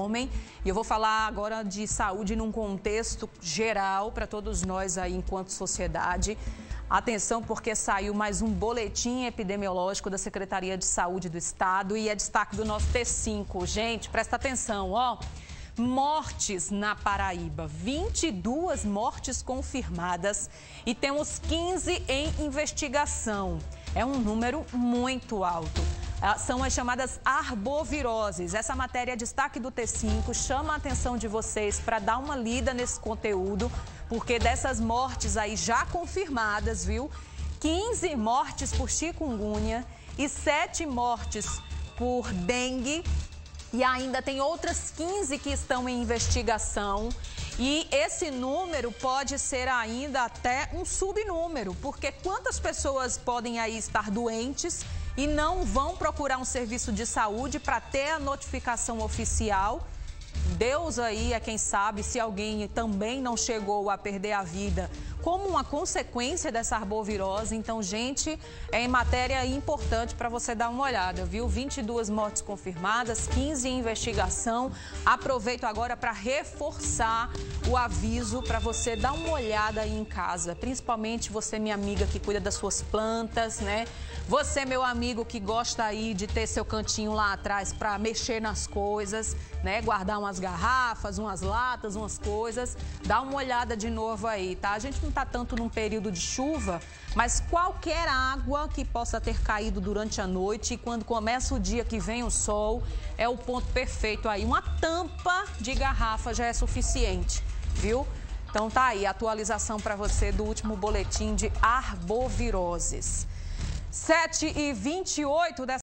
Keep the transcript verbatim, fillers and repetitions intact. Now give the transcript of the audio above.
homem. E eu vou falar agora de saúde num contexto geral para todos nós aí enquanto sociedade. Atenção, porque saiu mais um boletim epidemiológico da Secretaria de Saúde do Estado e é destaque do nosso T cinco. Gente, presta atenção, ó. Mortes na Paraíba, vinte e duas mortes confirmadas e temos quinze em investigação. É um número muito alto. São as chamadas arboviroses. Essa matéria é destaque do T cinco, chama a atenção de vocês para dar uma lida nesse conteúdo, porque dessas mortes aí já confirmadas, viu? quinze mortes por chikungunya e sete mortes por dengue. E ainda tem outras quinze que estão em investigação. E esse número pode ser ainda até um subnúmero, porque quantas pessoas podem aí estar doentes e não vão procurar um serviço de saúde para ter a notificação oficial? Deus aí é quem sabe se alguém também não chegou a perder a vida como uma consequência dessa arbovirose. Então, gente, é em matéria importante para você dar uma olhada, viu? vinte e duas mortes confirmadas, quinze em investigação. Aproveito agora para reforçar o aviso para você dar uma olhada aí em casa, principalmente você, minha amiga, que cuida das suas plantas, né? Você, meu amigo, que gosta aí de ter seu cantinho lá atrás para mexer nas coisas, né? Guardar umas garrafas, umas latas, umas coisas. Dá uma olhada de novo aí, tá? A gente não tá tanto num período de chuva, mas qualquer água que possa ter caído durante a noite e quando começa o dia que vem o sol, é o ponto perfeito aí. Uma tampa de garrafa já é suficiente, viu? Então tá aí a atualização para você do último boletim de arboviroses. sete e vinte e oito dessa